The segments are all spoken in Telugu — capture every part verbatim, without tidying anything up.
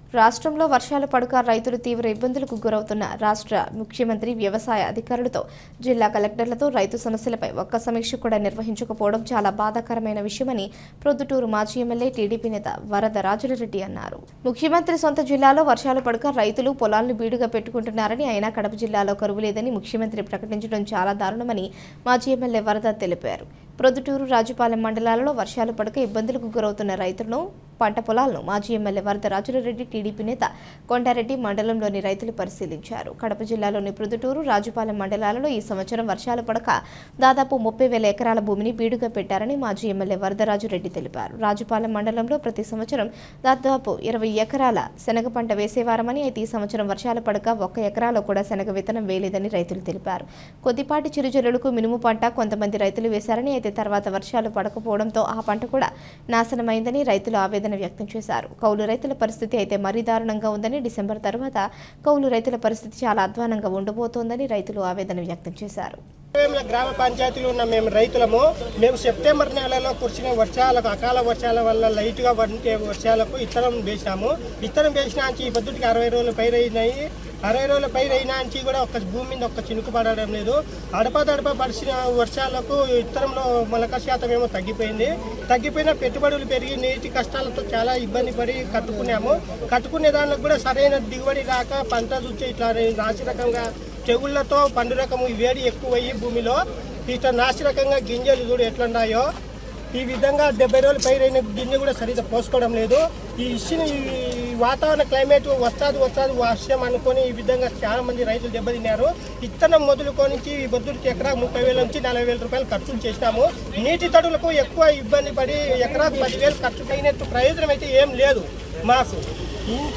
రాష్ట్రంలో వర్షాలు పడక రైతులు తీవ్ర ఇబ్బందులకు గురవుతున్న రాష్ట్ర ముఖ్యమంత్రి వ్యవసాయ అధికారులతో జిల్లా కలెక్టర్లతో రైతు సమస్యలపై ఒక్క సమీక్ష కూడా నిర్వహించకపోవడం చాలా బాధాకరమైన విషయమని ప్రొద్దుటూరు మాజీ ఎమ్మెల్యే టీడీపీ నేత వరదరాజులరెడ్డి అన్నారు. ముఖ్యమంత్రి సొంత జిల్లాలో వర్షాలు పడక రైతులు పొలాలను బీడుగా పెట్టుకుంటున్నారని, అయినా కడప జిల్లాలో కరువు లేదని ముఖ్యమంత్రి ప్రకటించడం చాలా దారుణమని మాజీ ఎమ్మెల్యే వరద తెలిపారు. ప్రొద్దుటూరు రాజుపాలెం మండలాలలో వర్షాలు పడక ఇబ్బందులకు గురవుతున్న రైతులను, పంట పొలాలను మాజీ ఎమ్మెల్యే వరదరాజులరెడ్డి టీడీపీ నేత కొండారెడ్డి మండలంలోని రైతులు పరిశీలించారు. కడప జిల్లాలోని ప్రొద్దుటూరు రాజుపాలెం మండలాలలో ఈ సంవత్సరం వర్షాలు పడక దాదాపు ముప్పై వేల ఎకరాల భూమిని బీడుగా పెట్టారని మాజీ ఎమ్మెల్యే వరదరాజురెడ్డి తెలిపారు. రాజుపాలెం మండలంలో ప్రతి సంవత్సరం దాదాపు ఇరవై ఎకరాల శనగ పంట వేసేవారమని, అయితే ఈ సంవత్సరం వర్షాలు పడక ఒక్క ఎకరాలో కూడా శనగ విత్తనం వేయలేదని రైతులు తెలిపారు. కొద్దిపాటి చిరుజల్లులకు మినుము పంట కొంతమంది రైతులు వేశారని, అయితే తర్వాత వర్షాలు పడకపోవడంతో ఆ పంట కూడా నాశనమైందని రైతులు ఆవేదన వ్యక్తం చేశారు. కౌలు రైతుల పరిస్థితి అయితే మరీ దారుణంగా ఉందని, డిసెంబర్ తర్వాత కౌలు రైతుల పరిస్థితి చాలా అధ్వానంగా ఉండబోతోందని రైతులు ఆవేదన వ్యక్తం చేశారు. గ్రామ పంచాయతీలో ఉన్న మేము రైతులము మేము సెప్టెంబర్ నెలలో కురిసిన వర్షాలకు, అకాల వర్షాల వల్ల లైట్గా పడితే వర్షాలకు ఇత్తనం వేసినాము. ఇత్తనం వేసినాంచి ఈ పొద్దుటికి అరవై రోజులు పైరైనాయి. అరవై రోజుల పైరైనాంచి కూడా ఒక్క భూమి మీద ఒక్క చినుకు పడడం లేదు. అడపదడప పడిచిన వర్షాలకు ఇత్తనంలో మొలక శాతం ఏమో తగ్గిపోయింది. తగ్గిపోయిన పెట్టుబడులు పెరిగి నీటి కష్టాలతో చాలా ఇబ్బంది పడి కట్టుకున్నాము. కట్టుకునే దానికి కూడా సరైన దిగుబడి రాక పంట చూస్తే ఇట్లా నాసిరకంగా తెగుళ్లతో పండు రకము వేడి ఎక్కువయ్యి భూమిలో ఇట్లా నాసిరకంగా గింజలు చూడు ఎట్లున్నాయో ఈ విధంగా డెబ్బై రోజులు పైరైన గింజ కూడా సరిగ్గా పోసుకోవడం లేదు. ఈ ఇచ్చిన ఈ వాతావరణ క్లైమేట్ వస్తాది వస్తాది వర్షం అనుకొని ఈ విధంగా చాలా మంది రైతులు దెబ్బతిన్నారు. ఇత్తనం మొదలుకొని ఈ బొద్దుడికి ఎకరా ముప్పై వేల నుంచి నలభై వేల రూపాయలు ఖర్చులు చేసినాము. నీటి తడులకు ఎక్కువ ఇబ్బంది పడి ఎకరాకు పదివేలు ఖర్చు అయినట్టు ప్రయోజనం అయితే ఏం లేదు మాకు. ఇంత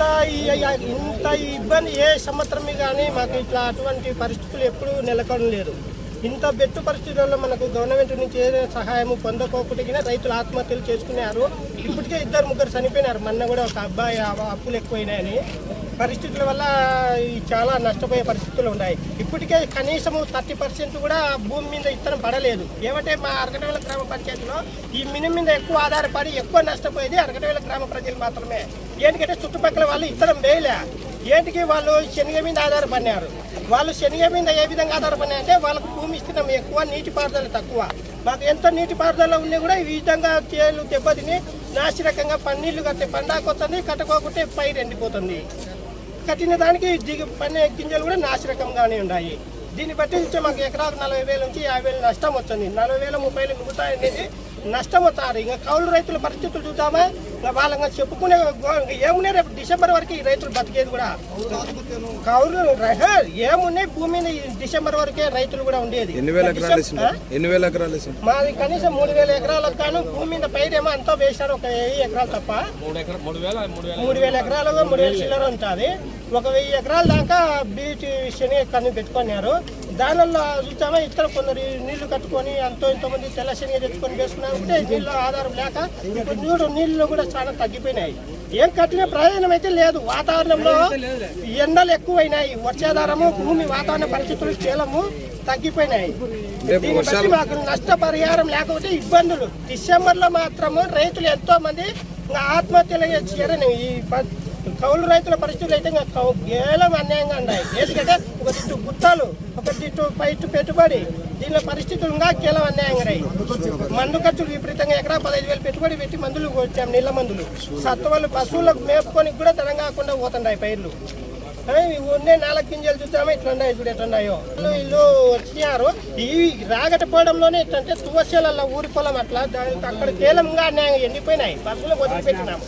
ఇంత ఇబ్బంది ఏ సంవత్సరం కానీ మాకు ఇట్లా అటువంటి పరిస్థితులు ఎప్పుడూ నెలకొని లేదు. ఇంత బెట్టు పరిస్థితుల్లో మనకు గవర్నమెంట్ నుంచి ఏదైనా సహాయము పొందకోకుండా రైతులు ఆత్మహత్యలు చేసుకున్నారు. ఇప్పటికే ఇద్దరు ముగ్గురు చనిపోయినారు. మొన్న కూడా ఒక అబ్బాయి అప్పులు ఎక్కువైనాయని పరిస్థితుల వల్ల చాలా నష్టపోయే పరిస్థితులు ఉన్నాయి. ఇప్పటికే కనీసము థర్టీ పర్సెంట్ కూడా భూమి మీద ఇత్తనం పడలేదు. ఏమంటే మా అరకటవేల గ్రామ పంచాయతీలో ఈ మినుము మీద ఎక్కువ ఆధారపడి ఎక్కువ నష్టపోయేది అరకటవేల గ్రామ ప్రజలు మాత్రమే. ఎందుకంటే చుట్టుపక్కల వాళ్ళు ఇత్తనం వేయలే. ఏంటికి వాళ్ళు శనగ మీద ఆధారపడినారు. వాళ్ళు శనగ మీద ఏ విధంగా ఆధారపడినాయంటే వాళ్ళకు భూమి ఇస్తున్నాం ఎక్కువ, నీటిపారుదల తక్కువ. మాకు ఎంత నీటిపారుదల ఉన్నా కూడా ఈ విధంగా చేలు దెబ్బతిని నాసిరకంగా పన్నీళ్లు కట్టే పండాకొస్తుంది, కట్టుకోకుంటే పైరు ఎండిపోతుంది. కట్టిన దానికి దిగి పన్నే గింజలు కూడా నాసిరకంగానే ఉన్నాయి. దీన్ని బట్టి ఇచ్చే మాకు ఎకరాకు నలభై వేల నుంచి యాభై వేలు నష్టం వచ్చింది. నలభై వేల ముప్పై వేలు మిగుతాయనేది నష్టం వస్తారు. ఇంకా కౌలు రైతుల పరిస్థితులు చూద్దామా, వాళ్ళగా చెప్పుకునే ఏమున్నాయి. రేపు డిసెంబర్ వరకు ఈ రైతులు బతికేది కూడా కౌలు ఏమున్నాయి. భూమి డిసెంబర్ వరకే రైతులు కూడా ఉండేది. మాది కనీసం మూడు వేల ఎకరాలకు గాను భూమి మీద పైరేమో అంతా వేశారు. ఒక వెయ్యి ఎకరాలు తప్ప మూడు వేల ఎకరాలు మూడు వేల చిల్లర ఉంటుంది. ఒక వెయ్యి ఎకరాల దాకా బీటి శని కన్ను పెట్టుకున్నారు. దానిలో చూద్దామా ఇతర కొందరు నీళ్లు కట్టుకొని ఎంతో ఎంతోమంది తెల్ల శనగ తెచ్చుకొని వేసుకున్నారు. అంటే నీళ్ళ ఆధారం లేక ఇప్పుడు నీళ్ళు నీళ్ళు కూడా చాలా తగ్గిపోయినాయి. ఏం కట్టిన ప్రయోజనం అయితే లేదు. వాతావరణంలో ఎండలు ఎక్కువైనాయి. వర్షాధారము భూమి వాతావరణ పరిస్థితులు చీలము తగ్గిపోయినాయి. దీన్ని బట్టి మాకు నష్టపరిహారం లేకపోతే ఇబ్బందులు. డిసెంబర్ లో మాత్రము రైతులు ఎంతో మంది ఆత్మహత్యలు చేయారని ఈ కౌలు రైతుల పరిస్థితులు అయితే కేవలం అన్యాయంగా ఉన్నాయి. ఎందుకంటే ఒక దిట్టు గుత్తాలు, ఒక దిట్టు పైట్టు పెట్టుబడి, దీనిలో పరిస్థితులు ఇంకా కేవలం అన్యాయంగా రాయి. మందు ఖర్చులు విపరీతంగా ఎకరా పదహైదు వేలు పెట్టుబడి పెట్టి మందులు కొట్టాం. నీళ్ళ మందులు సత్తువలు పశువులకు మేపుకొని కూడా తెలంగాణ కాకుండా పోతున్నాయి పైర్లు. ఉండే నాలుగు గింజలు చూద్దామా ఇట్లున్నాయి, చూడు ఎట్లున్నాయో. వీళ్ళు వచ్చినారు ఈ రాగటపోవడంలోనే ఇట్లంటే తువసేలలో ఊరి పొలం అట్లా అక్కడ కేవలంగా అన్యాయంగా ఎండిపోయినాయి. పశువులకు వదిలిపెట్టినాము.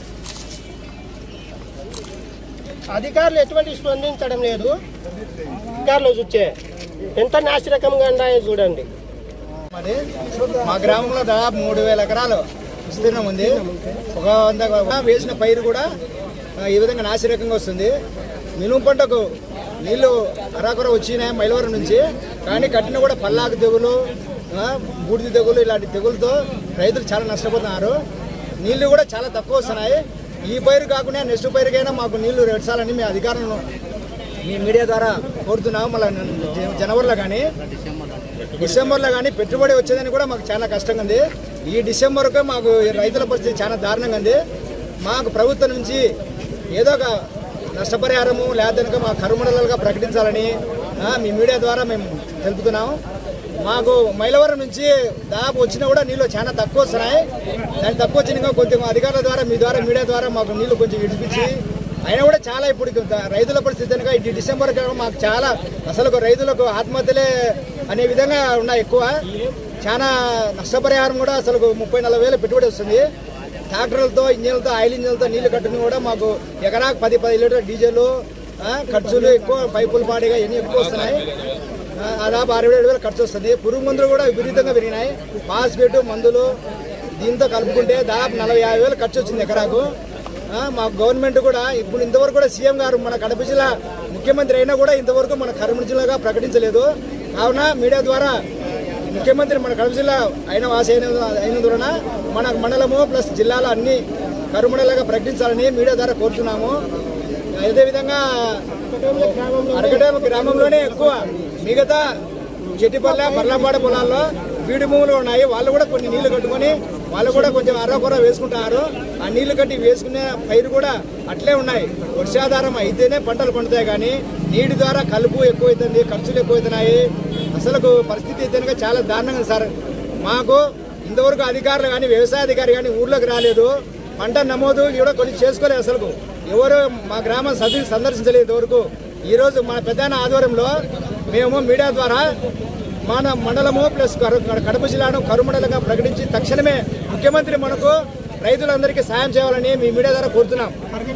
అధికారులు ఎటువంటి స్పందించడం లేదు. అధికారులు చూస్తే ఎంత నాసిరకంగా ఉన్నాయో చూడండి. మరి మా గ్రామంలో దాదాపు మూడు వేల ఎకరాలు విస్తీర్ణం ఉంది. ఒక వంద వేసిన పైరు కూడా ఈ విధంగా నాసిరకంగా వస్తుంది. మినుము పంటకు నీళ్లు అరాకొర వచ్చినాయి మైలవరం నుంచి. కానీ కట్టిన కూడా పల్లాకు తెగులు, బూడిద తెగులు ఇలాంటి తెగులతో రైతులు చాలా నష్టపోతున్నారు. నీళ్లు కూడా చాలా తక్కువ వస్తున్నాయి. ఈ పైరు కాకుండా నెక్స్ట్ పైరుకైనా మాకు నీళ్లు రెట్టాలని మీ అధికారులను మీ మీడియా ద్వారా కోరుతున్నాము. మళ్ళీ జనవరిలో కానీ డిసెంబర్లో కానీ పెట్టుబడి వచ్చేదని కూడా మాకు చాలా కష్టంగా ఉంది. ఈ డిసెంబర్కే మాకు రైతుల పరిస్థితి చాలా దారుణంగా ఉంది. మాకు ప్రభుత్వం నుంచి ఏదో ఒక నష్టపరిహారము లేదనుక మా కరుమడలుగా ప్రకటించాలని మీ మీడియా ద్వారా మేము తెలుపుతున్నాము. మాకు మైలవరం నుంచి దాదాపు వచ్చినా కూడా నీళ్ళు చాలా తక్కువ వస్తున్నాయి. దాన్ని తక్కువ వచ్చినా కొంచెం అధికారుల ద్వారా మీ ద్వారా మీడియా ద్వారా మాకు నీళ్ళు కొంచెం విడిపించి అయినా కూడా చాలా ఇప్పుడు రైతుల పరిస్థితి కనుక ఇది డిసెంబర్ మాకు చాలా అసలు రైతులకు ఆత్మహత్యలే అనే విధంగా ఉన్నాయి. ఎక్కువ చాలా నష్టపరిహారం కూడా అసలు ముప్పై నలభై వేలు పెట్టుబడి వస్తుంది. ట్రాక్టర్లతో ఇంజన్లతో ఆయిల్ ఇంజన్లతో నీళ్లు కట్టుకుని కూడా మాకు ఎకరాకు పది పది లీటర్ డీజిల్ ఖర్చులు ఎక్కువ, పైపుల పాడిగా ఇవన్నీ ఎక్కువ వస్తున్నాయి. దాదాపు అరవై ఏడు వేలు ఖర్చు వస్తుంది. పురుగు మందులు కూడా విపరీతంగా పెరిగినాయి. పాస్పేటు మందులు దీంతో కలుపుకుంటే దాదాపు నలభై యాభై వేలు ఖర్చు వచ్చింది ఎకరాకు. మా గవర్నమెంట్ కూడా ఇప్పుడు ఇంతవరకు కూడా సీఎం గారు మన కడప జిల్లా ముఖ్యమంత్రి అయినా కూడా ఇంతవరకు మన కర్నూలు జిల్లాగా ప్రకటించలేదు. కావున మీడియా ద్వారా ముఖ్యమంత్రి మన కడప జిల్లా అయిన వాసి అయిన అయినందువలన మన మండలము ప్లస్ జిల్లాలో అన్ని కరుమండలాగా ప్రకటించాలని మీడియా ద్వారా కోరుతున్నాము. అదేవిధంగా అరగడేమ గ్రామంలోనే ఎక్కువ మిగతా చెట్టిపల్లె మర్లపాడ పొలాల్లో బీడు భూములు ఉన్నాయి. వాళ్ళు కూడా కొన్ని నీళ్లు కట్టుకొని వాళ్ళు కూడా కొంచెం అర్రకొర వేసుకుంటున్నారు. ఆ నీళ్లు కట్టి వేసుకునే పైరు కూడా అట్లే ఉన్నాయి. వర్షాధారం అయితేనే పంటలు పండుతాయి, కానీ నీటి ద్వారా కలుపు ఎక్కువైతుంది, ఖర్చులు ఎక్కువైతున్నాయి. అసలు పరిస్థితి అయితే చాలా దారుణంగా సార్. మాకు ఇంతవరకు అధికారులు కానీ వ్యవసాయ అధికారి కానీ ఊర్లోకి రాలేదు. పంట నమోదు కూడా కొన్ని చేసుకోలేదు. అసలు ఎవరు మా గ్రామం సభ్యులు సందర్శించలేదు ఇంతవరకు. ఈరోజు మన పెద్దన్న ఆధ్వర్యంలో మేము మీడియా ద్వారా మన మండలము ప్లస్ కడప జిల్లాను కరుమండలంగా ప్రకటించి తక్షణమే ముఖ్యమంత్రి మనకు రైతులందరికీ సాయం చేయాలని మీ మీడియా ద్వారా కోరుతున్నాం.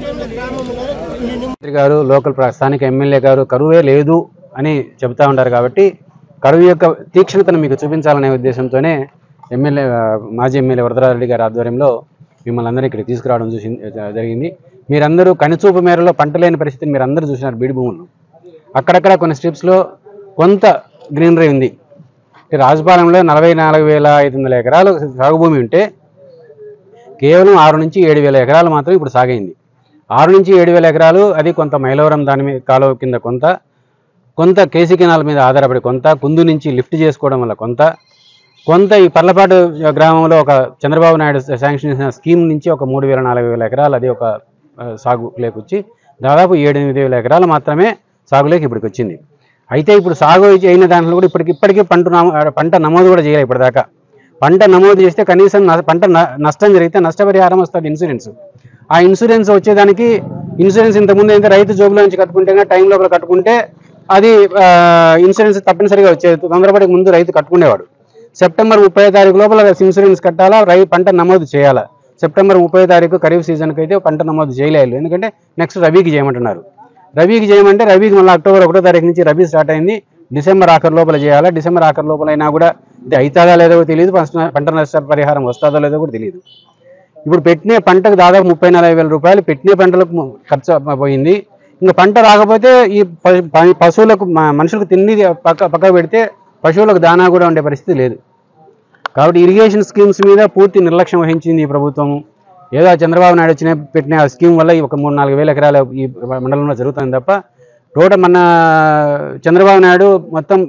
మంత్రి గారు లోకల్ స్థానిక ఎమ్మెల్యే గారు కరువే లేదు అని చెబుతా ఉంటారు కాబట్టి కరువు యొక్క తీక్షణతను మీకు చూపించాలనే ఉద్దేశంతోనే ఎమ్మెల్యే మాజీ ఎమ్మెల్యే వరదరారెడ్డి గారి ఆధ్వర్యంలో మిమ్మల్ని అందరూ ఇక్కడ తీసుకురావడం చూసి జరిగింది. మీరందరూ కనుచూపు మేరలో పంట లేని పరిస్థితిని మీరు అందరూ చూసినారు. బీడు భూములు అక్కడక్కడ కొన్ని స్ట్రిప్స్లో కొంత గ్రీనరీ ఉంది. రాజపాలెంలో నలభై నాలుగు వేల ఐదు వందల ఎకరాలు సాగు భూమి ఉంటే కేవలం ఆరు నుంచి ఏడు వేల ఎకరాలు మాత్రం ఇప్పుడు సాగైంది. ఆరు నుంచి ఏడు వేల ఎకరాలు అది కొంత మైలవరం దాని మీద కాలువ కింద కొంత, కొంత కేసీ కెనాల్ మీద ఆధారపడి కొంత, కుందు నుంచి లిఫ్ట్ చేసుకోవడం వల్ల కొంత, కొంత ఈ పర్లపాటు గ్రామంలో ఒక చంద్రబాబు నాయుడు శాంక్షన్ చేసిన స్కీమ్ నుంచి ఒక మూడు వేల నాలుగు వేల ఎకరాలు అది ఒక సాగులోకి వచ్చి దాదాపు ఏడు ఎనిమిది వేల ఎకరాలు మాత్రమే సాగులోకి ఇప్పటికి వచ్చింది. అయితే ఇప్పుడు సాగు అయిన దాంట్లో కూడా ఇప్పటికి ఇప్పటికీ పంట పంట నమోదు కూడా చేయాలి. ఇప్పటిదాకా పంట నమోదు చేస్తే కనీసం పంట నష్టం జరిగితే నష్టపరిహారం వస్తుంది ఇన్సూరెన్స్. ఆ ఇన్సూరెన్స్ వచ్చేదానికి ఇన్సూరెన్స్ ఇంతకుముందు అయితే రైతు జోబులో నుంచి కట్టుకుంటే టైం లోపల కట్టుకుంటే అది ఇన్సూరెన్స్ తప్పనిసరిగా వచ్చేది. తొందరపడి ముందు రైతు కట్టుకునేవాడు. సెప్టెంబర్ ముప్పై తారీఖు లోపల ఇన్సూరెన్స్ కట్టాలా, రై పంట నమోదు చేయాలా. సెప్టెంబర్ ముప్పై తారీఖు ఖరీఫ్ సీజన్కి అయితే పంట నమోదు చేయలేదు, ఎందుకంటే నెక్స్ట్ రబీకి చేయమంటున్నారు. రబీకి చేయమంటే రబీకి మళ్ళీ అక్టోబర్ ఒకటో తారీఖు నుంచి రబీ స్టార్ట్ అయింది. డిసెంబర్ ఆఖరి లోపల చేయాలా. డిసెంబర్ ఆఖరి లోపల అయినా కూడా ఇది అవుతుందా లేదో తెలియదు, పంట నష్ట పరిహారం వస్తుందో లేదో కూడా తెలియదు. ఇప్పుడు పెట్టిన పంటకు దాదాపు ముప్పై నలభై వేల రూపాయలు పెట్టిన పంటలకు ఖర్చు పోయింది. ఇంకా పంట రాకపోతే ఈ పశువులకు మనుషులకు తిండి పక్క పక్క పెడితే పశువులకు దానా కూడా ఉండే పరిస్థితి లేదు. కాబట్టి ఇరిగేషన్ స్కీమ్స్ మీద పూర్తి నిర్లక్ష్యం వహించింది ఈ ప్రభుత్వము. ఏదో చంద్రబాబు నాయుడు వచ్చిన పెట్టిన ఆ స్కీమ్ వల్ల ఒక మూడు నాలుగు వేల ఎకరాల ఈ మండలంలో జరుగుతుంది తప్ప టోటల్ మన చంద్రబాబు నాయుడు మొత్తం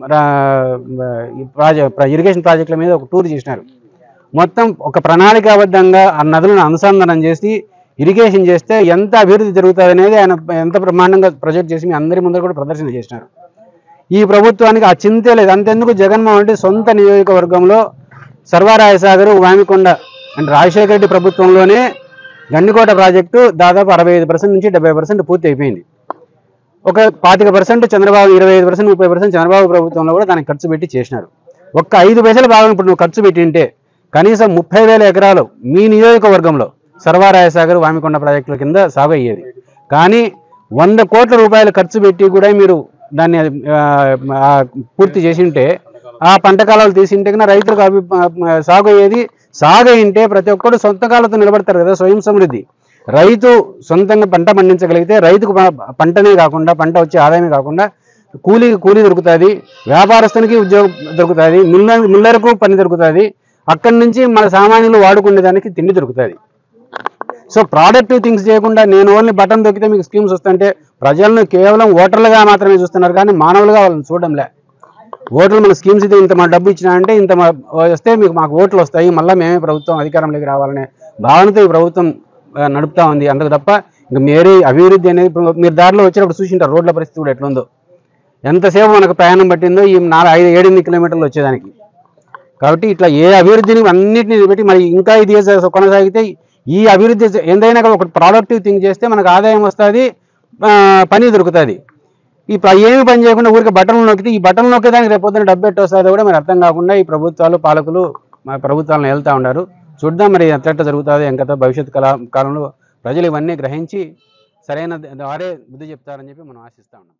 ప్రాజెక్ట్ ఇరిగేషన్ ప్రాజెక్టుల మీద ఒక టూర్ చేసినారు. మొత్తం ఒక ప్రణాళికాబద్ధంగా ఆ నదులను అనుసంధానం చేసి ఇరిగేషన్ చేస్తే ఎంత అభివృద్ధి జరుగుతుంది అనేది ఆయన ఎంత బ్రహ్మాండంగా ప్రొజెక్ట్ చేసి మీ అందరి ముందర కూడా ప్రదర్శన చేసినారు. ఈ ప్రభుత్వానికి ఆ చింతే లేదు. అంతెందుకు జగన్మోహన్ రెడ్డి సొంత నియోజకవర్గంలో సర్వారాయ సాగర్, వామికొండ అంటే రాజశేఖర రెడ్డి ప్రభుత్వంలోనే గండికోట ప్రాజెక్టు దాదాపు అరవై ఐదు పర్సెంట్ నుంచి డెబ్బై పర్సెంట్ పూర్తి అయిపోయింది. ఒక పాతిక పర్సెంట్ చంద్రబాబు, ఇరవై ఐదు పర్సెంట్ ముప్పై పర్సెంట్ చంద్రబాబు ప్రభుత్వంలో కూడా దానికి ఖర్చు పెట్టి చేసినారు. ఒక్క ఐదు పైసల భాగం ఇప్పుడు నువ్వు ఖర్చు పెట్టి ఉంటే కనీసం ముప్పై వేల ఎకరాలు మీ నియోజకవర్గంలో సర్వారాయ సాగర్, వామికొండ ప్రాజెక్టుల కింద సాగు అయ్యేది. కానీ వంద కోట్ల రూపాయలు ఖర్చు పెట్టి కూడా మీరు దాన్ని పూర్తి చేసి ఉంటే ఆ పంట కాలాలు తీసింటే కన్నా రైతులకు అభి సాగు అయ్యేది. సాగు అయింటే ప్రతి ఒక్కరు సొంత కాళ్ళతో నిలబడతారు కదా. స్వయం సమృద్ధి రైతు సొంతంగా పంట పండించగలిగితే రైతుకు పంటనే కాకుండా పంట వచ్చే ఆదాయమే కాకుండా కూలీకి కూలీ దొరుకుతుంది, వ్యాపారస్తునికి ఉద్యోగం దొరుకుతుంది, మిల్లర్ మిల్లర్కు పని దొరుకుతుంది, అక్కడి నుంచి మన సామాన్యులు వాడుకునే దానికి తిండి దొరుకుతుంది. సో ప్రోడక్టివ్ థింగ్స్ చేయకుండా నేను ఓన్లీ బటన్ దొక్కితే మీకు స్కీమ్స్ వస్తుంటే ప్రజలను కేవలం ఓటర్లుగా మాత్రమే చూస్తున్నారు, కానీ మానవులుగా వాళ్ళని చూడడంలే. ఓట్లు మన స్కీమ్స్ అయితే ఇంత మా డబ్బు ఇచ్చినా అంటే ఇంత వస్తే మీకు మాకు ఓట్లు వస్తాయి, మళ్ళీ మేమే ప్రభుత్వం అధికారంలోకి రావాలనే భావనతో ఈ ప్రభుత్వం నడుపుతా ఉంది. అందుకు తప్ప ఇంకా మేరీ అభివృద్ధి అనేది ఇప్పుడు మీరు దారిలో వచ్చేటప్పుడు చూసింటారు రోడ్ల పరిస్థితి కూడా ఎట్లుందో, ఎంతసేపు మనకు ప్రయాణం పట్టిందో ఈ నాలుగు ఐదు ఏడెనిమిది కిలోమీటర్లు వచ్చేదానికి. కాబట్టి ఇట్లా ఏ అభివృద్ధిని అన్నింటినీ పెట్టి మరి ఇంకా ఇది కొనసాగితే ఈ అభివృద్ధి ఎంతైనా ఒక ప్రొడక్టివ్ థింగ్ చేస్తే మనకు ఆదాయం వస్తుంది, పని దొరుకుతుంది. ఇప్పుడు ఏమి పని చేయకుండా ఊరికి బట్టలు నొక్కితే ఈ బట్టలు నొక్కేదానికి రేపు పొద్దున్న డబ్బు ఎట్టు వస్తుందో కూడా మరి అర్థం కాకుండా ఈ ప్రభుత్వాలు పాలకులు మా ప్రభుత్వాలను వెళ్తూ ఉన్నారు. చూద్దాం మరి ఎట్లా జరుగుతుందో ఇంకా భవిష్యత్ కాల కాలంలో ప్రజలు ఇవన్నీ గ్రహించి సరైన వారే బుద్ధి చెప్తారని చెప్పి మనం ఆశిస్తూ ఉన్నాం.